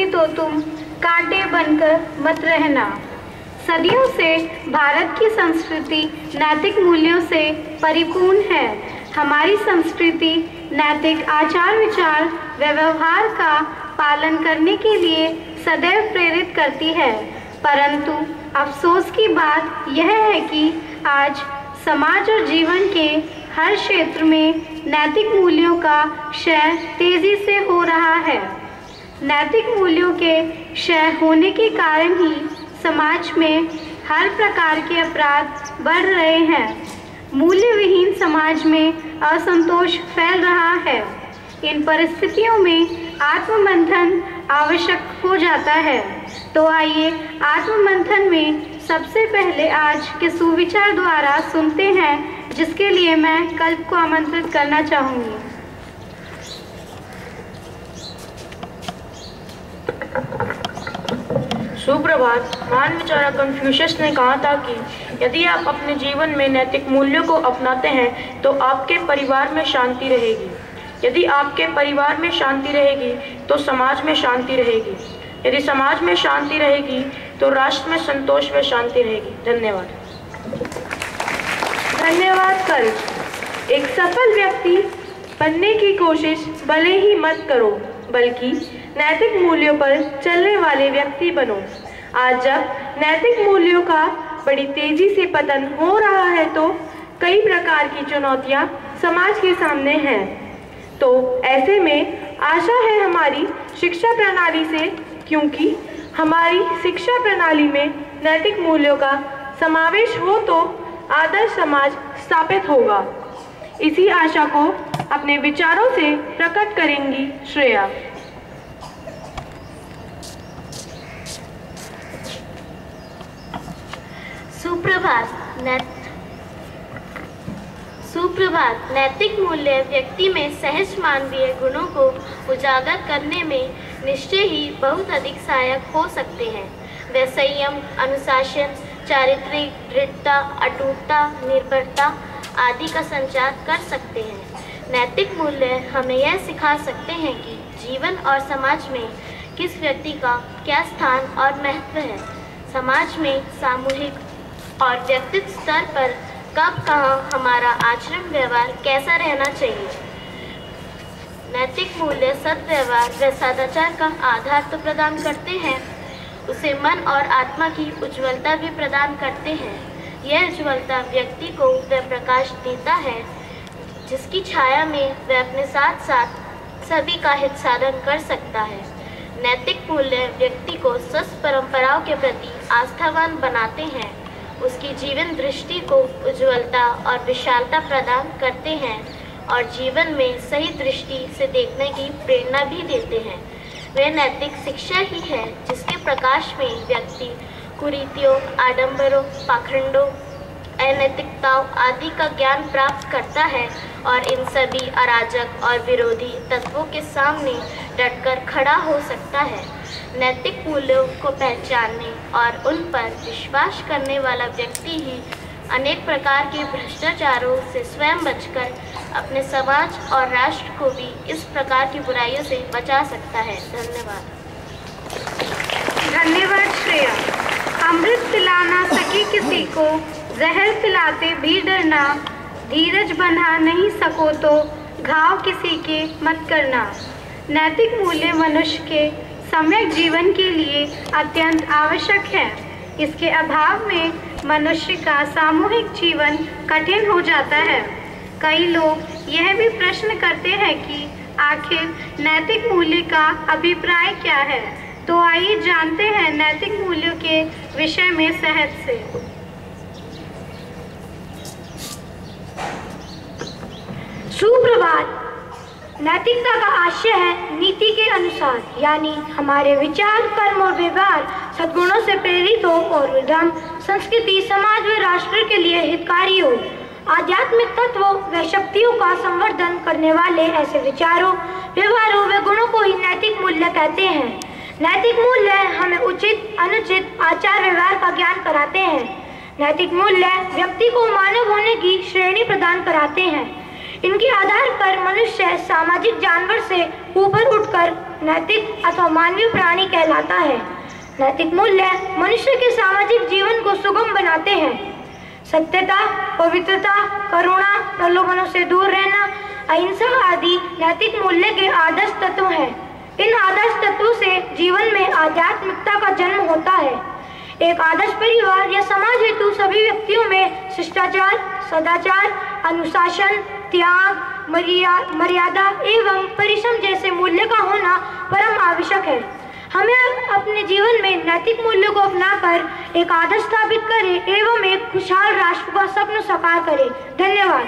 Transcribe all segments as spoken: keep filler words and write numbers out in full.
नहीं तो तुम कांटे बनकर मत रहना। सदियों से भारत की संस्कृति नैतिक मूल्यों से परिपूर्ण है। हमारी संस्कृति नैतिक आचार विचार व व्यवहार का पालन करने के लिए सदैव प्रेरित करती है, परंतु अफसोस की बात यह है कि आज समाज और जीवन के हर क्षेत्र में नैतिक मूल्यों का क्षय तेजी से हो रहा है। नैतिक मूल्यों के क्षय होने के कारण ही समाज में हर प्रकार के अपराध बढ़ रहे हैं। मूल्य विहीन समाज में असंतोष फैल रहा है। इन परिस्थितियों में आत्ममंथन आवश्यक हो जाता है। तो आइए आत्ममंथन में सबसे पहले आज के सुविचार द्वारा सुनते हैं, जिसके लिए मैं कल्प को आमंत्रित करना चाहूँगी। सुप्रभात। महान विचारक कन्फ्यूशियस ने कहा था कि यदि आप अपने जीवन में नैतिक मूल्यों को अपनाते हैं तो आपके परिवार में शांति रहेगी। यदि आपके परिवार में शांति रहेगी तो समाज में शांति रहेगी। यदि समाज में शांति रहेगी तो राष्ट्र में संतोष व शांति रहेगी। धन्यवाद। धन्यवाद। कल एक सफल व्यक्ति बनने की कोशिश भले ही मत करो, बल्कि नैतिक मूल्यों पर चलने वाले व्यक्ति बनो। आज जब नैतिक मूल्यों का बड़ी तेजी से पतन हो रहा है तो कई प्रकार की चुनौतियां समाज के सामने हैं। तो ऐसे में आशा है हमारी शिक्षा प्रणाली से, क्योंकि हमारी शिक्षा प्रणाली में नैतिक मूल्यों का समावेश हो तो आदर्श समाज स्थापित होगा। इसी आशा को अपने विचारों से प्रकट करेंगी श्रेया। सुप्रभात। नैत सुप्रभात। नैतिक मूल्य व्यक्ति में सहज मानवीय गुणों को उजागर करने में निश्चय ही बहुत अधिक सहायक हो सकते हैं। वे संयम, अनुशासन, चारित्रिक दृढ़ता, अटूटता, निर्भरता आदि का संचार कर सकते हैं। नैतिक मूल्य हमें यह सिखा सकते हैं कि जीवन और समाज में किस व्यक्ति का क्या स्थान और महत्व है। समाज में सामूहिक और व्यक्तिगत स्तर पर कब कहाँ हमारा आचरण व्यवहार कैसा रहना चाहिए। नैतिक मूल्य सद्व्यवहार व सदाचार का आधार तो प्रदान करते हैं, उसे मन और आत्मा की उज्ज्वलता भी प्रदान करते हैं। यह उज्ज्वलता व्यक्ति को वह प्रकाश देता है जिसकी छाया में वह अपने साथ साथ सभी का हित साधन कर सकता है। नैतिक मूल्य व्यक्ति को स्वस्थ परंपराओं के प्रति आस्थावान बनाते हैं, उसकी जीवन दृष्टि को उज्ज्वलता और विशालता प्रदान करते हैं और जीवन में सही दृष्टि से देखने की प्रेरणा भी देते हैं। वह नैतिक शिक्षा ही है जिसके प्रकाश में व्यक्ति कुरीतियों, आडंबरों, पाखंडों, अनैतिकताओं आदि का ज्ञान प्राप्त करता है और इन सभी अराजक और विरोधी तत्वों के सामने डटकर खड़ा हो सकता है। नैतिक मूल्यों को पहचानने और उन पर विश्वास करने वाला व्यक्ति ही अनेक प्रकार के भ्रष्टाचारों से स्वयं बचकर अपने समाज और राष्ट्र को भी इस प्रकार की बुराइयों से बचा सकता है। धन्यवाद। धन्यवाद श्रेया। अमृत पिला ना सके किसी को, जहर पिलाते भी डरना। धीरज बंधा नहीं सको तो घाव किसी के मत करना। नैतिक मूल्य मनुष्य के सम्यक जीवन के लिए अत्यंत आवश्यक है। इसके अभाव में मनुष्य का सामूहिक जीवन कठिन हो जाता है। कई लोग यह भी प्रश्न करते हैं कि आखिर नैतिक मूल्य का अभिप्राय क्या है। तो आइए जानते हैं नैतिक मूल्यों के विषय में सहज से। सुप्रभात। नैतिकता का आशय है नीति के अनुसार, यानी हमारे विचार, कर्म और व्यवहार सद्गुणों से प्रेरित हो और धर्म, संस्कृति, समाज व राष्ट्र के लिए हितकारी हो। आध्यात्मिक तत्वों व शक्तियों का संवर्धन करने वाले ऐसे विचारों, व्यवहारों व गुणों को ही नैतिक मूल्य कहते हैं। नैतिक मूल्य हमें उचित अनुचित आचार व्यवहार का ज्ञान कराते हैं। नैतिक मूल्य व्यक्ति को मानव होने की श्रेणी प्रदान कराते हैं। इनके आधार पर मनुष्य सामाजिक जानवर से ऊपर उठकर नैतिक अथवा मानवीय प्राणी कहलाता है। नैतिक मूल्य मनुष्य के सामाजिक जीवन को सुगम बनाते हैं। सत्यता, पवित्रता, करुणा, प्रलोभनों से दूर रहना, अहिंसा आदि नैतिक मूल्य के आदर्श तत्व हैं। इन आदर्श तत्वों से जीवन में आध्यात्मिकता का जन्म होता है। एक आदर्श परिवार या समाज हेतु सभी व्यक्तियों में शिष्टाचार, सदाचार, अनुशासन, त्याग, मर्यादा एवं परिश्रम जैसे मूल्य का होना परम आवश्यक है। हमें अपने जीवन में नैतिक मूल्यों को अपनाकर एक आदर्श स्थापित करें एवं एक खुशहाल राष्ट्र का सपना साकार करें। धन्यवाद।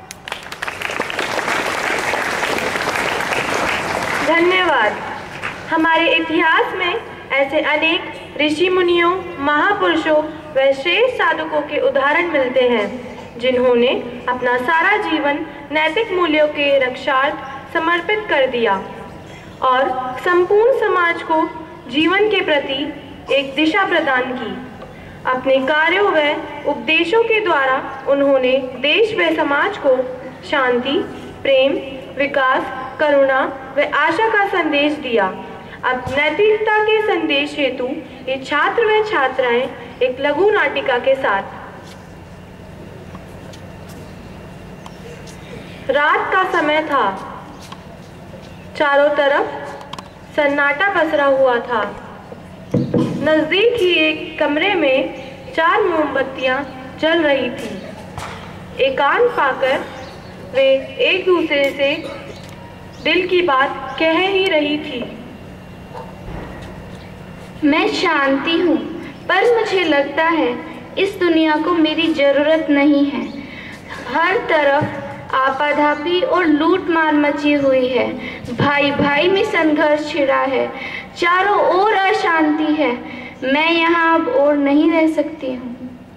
धन्यवाद। हमारे इतिहास में ऐसे अनेक ऋषि मुनियों, महापुरुषों व श्रेष्ठ साधकों के उदाहरण मिलते हैं जिन्होंने अपना सारा जीवन नैतिक मूल्यों के रक्षार्थ समर्पित कर दिया और संपूर्ण समाज को जीवन के प्रति एक दिशा प्रदान की। अपने कार्यों व उपदेशों के द्वारा उन्होंने देश व समाज को शांति, प्रेम, विकास, करुणा व आशा का संदेश दिया। अब नैतिकता के संदेश हेतु ये छात्र व छात्राएं एक लघु नाटिका के साथ। रात का समय था। चारों तरफ सन्नाटा पसरा हुआ था। नजदीक ही एक कमरे में चार मोमबत्तियां जल रही थी। एकांत पाकर वे एक दूसरे से दिल की बात कह ही रही थी। मैं शांति हूँ, पर मुझे लगता है इस दुनिया को मेरी ज़रूरत नहीं है। हर तरफ आपाधापी और लूट मार मची हुई है। भाई भाई में संघर्ष छिड़ा है। चारों ओर अशांति है। मैं यहाँ अब और नहीं रह सकती हूँ।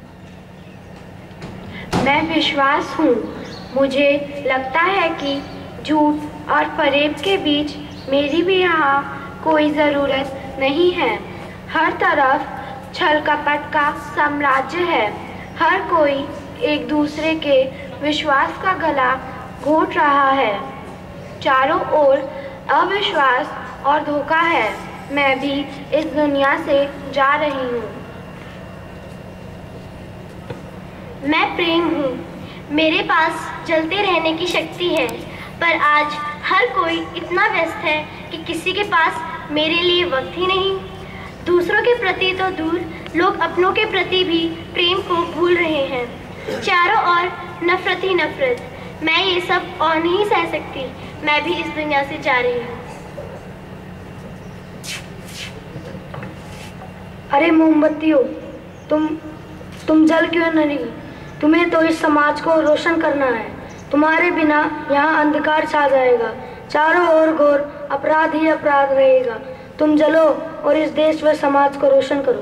मैं विश्वास हूँ। मुझे लगता है कि झूठ और फरेब के बीच मेरी भी यहाँ कोई ज़रूरत नहीं है। हर तरफ छल कपट का साम्राज्य है। हर कोई एक दूसरे के विश्वास का गला घोट रहा है। चारों ओर अविश्वास और धोखा है। मैं भी इस दुनिया से जा रही हूँ। मैं प्रेम हूँ। मेरे पास जलते रहने की शक्ति है, पर आज हर कोई इतना व्यस्त है कि किसी के पास मेरे लिए वक्त ही नहीं। दूसरों के प्रति तो दूर, लोग अपनों के प्रति भी प्रेम को भूल रहे हैं। चारों ओर नफरत ही नफरत। मैं ये सब और नहीं सह सकती। मैं भी इस दुनिया से जा रही हूँ। अरे मोमबत्तियों, तुम तुम जल क्यों नहीं? तुम्हें तो इस समाज को रोशन करना है। तुम्हारे बिना यहाँ अंधकार छा जाएगा। चारों ओर घोर अपराध ही अपराध रहेगा। तुम जलो और इस देश व समाज को रोशन करो।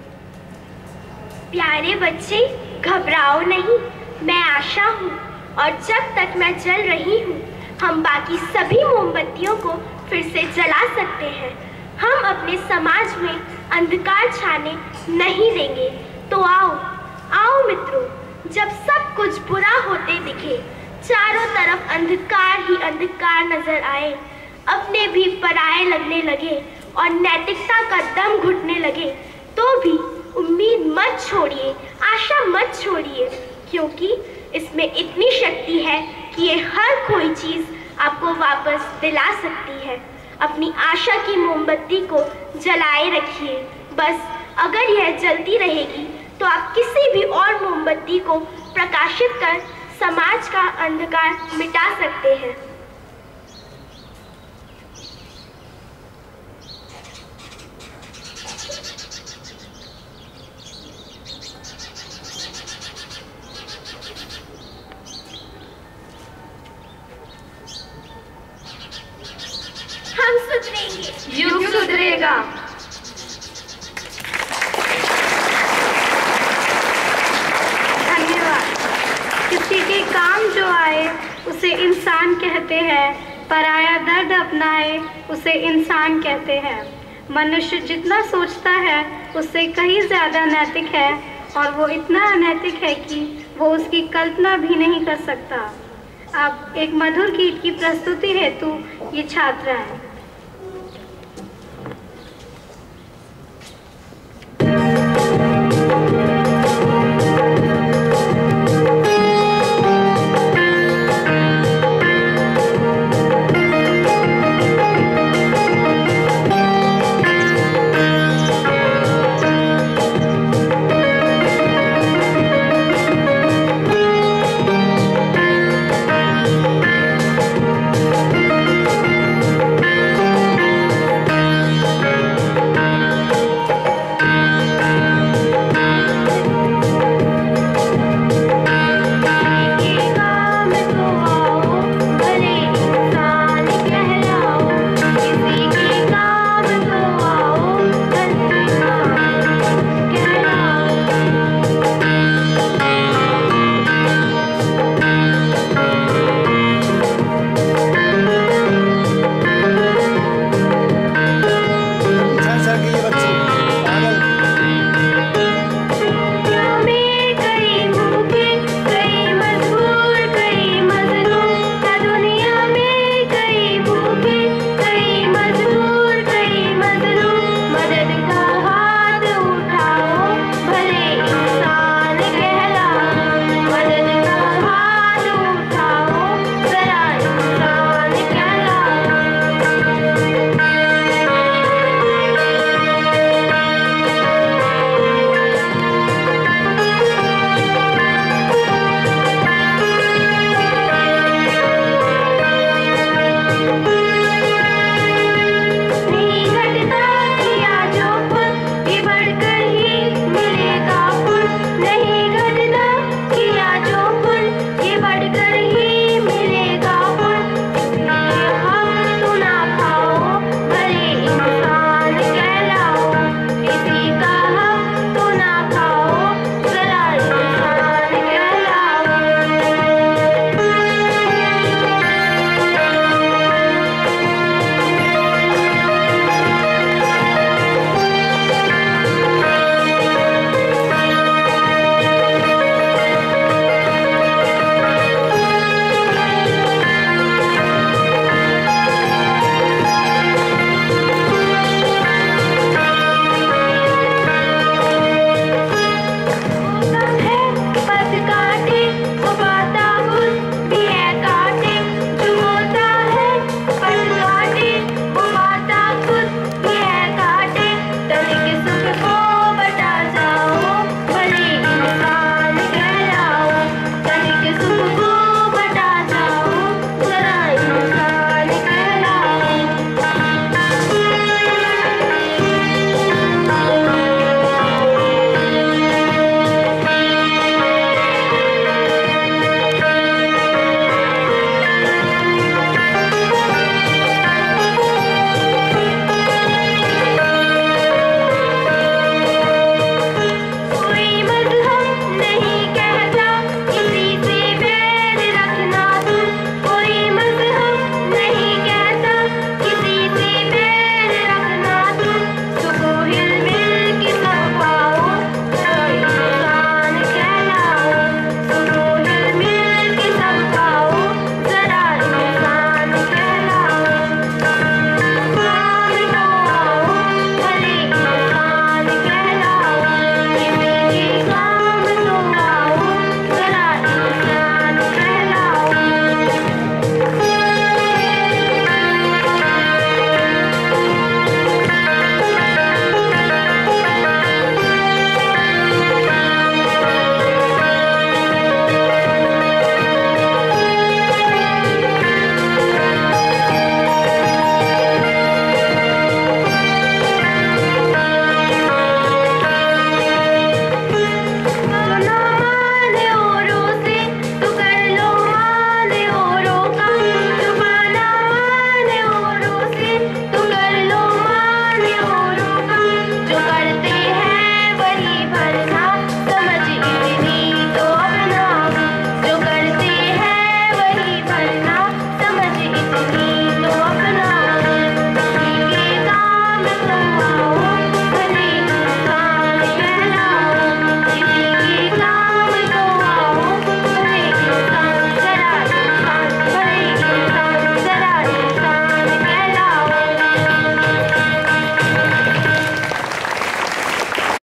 प्यारे बच्चे, घबराओ नहीं। मैं आशा हूँ, और जब तक मैं जल रही हूँ, हम बाकी सभी मोमबत्तियों को फिर से जला सकते हैं। हम अपने समाज में अंधकार छाने नहीं देंगे। तो आओ, आओ मित्रों, जब सब कुछ बुरा होते दिखे, चारों तरफ अंधकार ही अंधकार नजर आए, अपने भी पराये लगने लगे और नैतिकता का दम घुटने लगे, तो भी उम्मीद मत छोड़िए, आशा मत छोड़िए, क्योंकि इसमें इतनी शक्ति है कि ये हर कोई चीज़ आपको वापस दिला सकती है। अपनी आशा की मोमबत्ती को जलाए रखिए। बस अगर यह जलती रहेगी तो आप किसी भी और मोमबत्ती को प्रकाशित कर समाज का अंधकार मिटा सकते हैं। हम सुधरेंगे, युग सुधरेगा। धन्यवाद। किसी के काम जो आए उसे इंसान कहते हैं, पराया दर्द अपनाए उसे इंसान कहते हैं। मनुष्य जितना सोचता है उससे कहीं ज़्यादा नैतिक है, और वो इतना अनैतिक है कि वो उसकी कल्पना भी नहीं कर सकता। अब एक मधुर गीत की प्रस्तुति हेतु ये छात्राएं